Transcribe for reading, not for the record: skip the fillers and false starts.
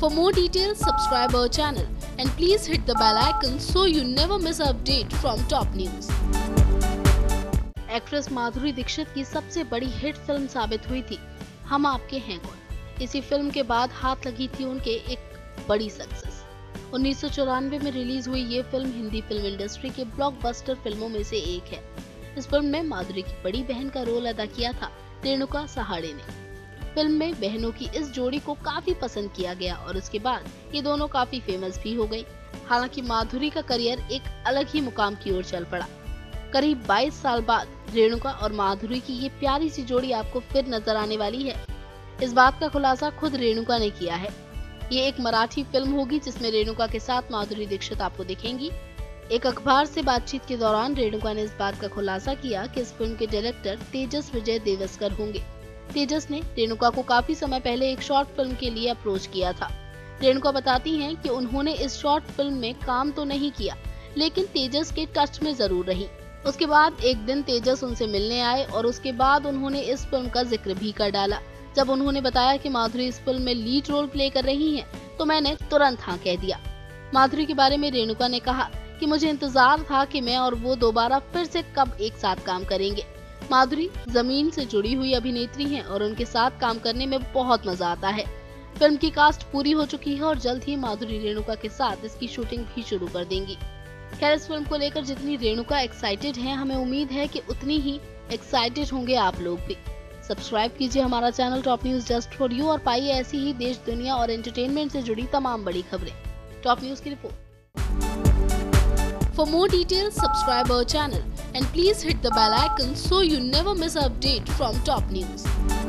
For more details, subscribe our channel and please hit the bell icon so you never miss an update from top news. Actress Madhuri Dixit की सबसे बड़ी hit film साबित हुई थी हम आपके हैं कौन। इसी फिल्म के बाद हाथ लगी थी उनके एक बड़ी सक्सेस। 1994 में रिलीज हुई ये फिल्म हिंदी फिल्म इंडस्ट्री के ब्लॉकबस्टर फिल्मों में से एक है। इस फिल्म में माधुरी की बड़ी बहन का रोल अदा किया था रेणुका सहाड़े ने। फिल्म में बहनों की इस जोड़ी को काफी पसंद किया गया और उसके बाद ये दोनों काफी फेमस भी हो गई। हालांकि माधुरी का करियर एक अलग ही मुकाम की ओर चल पड़ा। करीब 22 साल बाद रेणुका और माधुरी की ये प्यारी सी जोड़ी आपको फिर नजर आने वाली है। इस बात का खुलासा खुद रेणुका ने किया है। ये एक मराठी फिल्म होगी जिसमें रेणुका के साथ माधुरी दीक्षित आपको दिखेंगी। एक अखबार से बातचीत के दौरान रेणुका ने इस बात का खुलासा किया कि इस फिल्म के डायरेक्टर तेजस विजय देवस्कर होंगे। तेजस ने रेणुका को काफी समय पहले एक शॉर्ट फिल्म के लिए अप्रोच किया था। रेणुका बताती हैं कि उन्होंने इस शॉर्ट फिल्म में काम तो नहीं किया, लेकिन तेजस के टच में जरूर रही। उसके बाद एक दिन तेजस उनसे मिलने आए और उसके बाद उन्होंने इस फिल्म का जिक्र भी कर डाला। जब उन्होंने बताया कि माधुरी इस फिल्म में लीड रोल प्ले कर रही हैं, तो मैंने तुरंत हाँ कह दिया। माधुरी के बारे में रेणुका ने कहा कि मुझे इंतजार था कि मैं और वो दोबारा फिर से कब एक साथ काम करेंगे। माधुरी जमीन से जुड़ी हुई अभिनेत्री हैं और उनके साथ काम करने में बहुत मजा आता है। फिल्म की कास्ट पूरी हो चुकी है और जल्द ही माधुरी रेणुका के साथ इसकी शूटिंग भी शुरू कर देंगी। खैर, इस फिल्म को लेकर जितनी रेणुका एक्साइटेड हैं, हमें उम्मीद है कि उतनी ही एक्साइटेड होंगे आप लोग भी। सब्सक्राइब कीजिए हमारा channel top news just for you और पाइए ऐसी ही देश, दुनिया और एंटरटेनमेंट से जुड़ी तमाम बड़ी खबरें। टॉप न्यूज की रिपोर्ट। For more details, subscribe our channel and please hit the bell icon so you never miss an update from top news.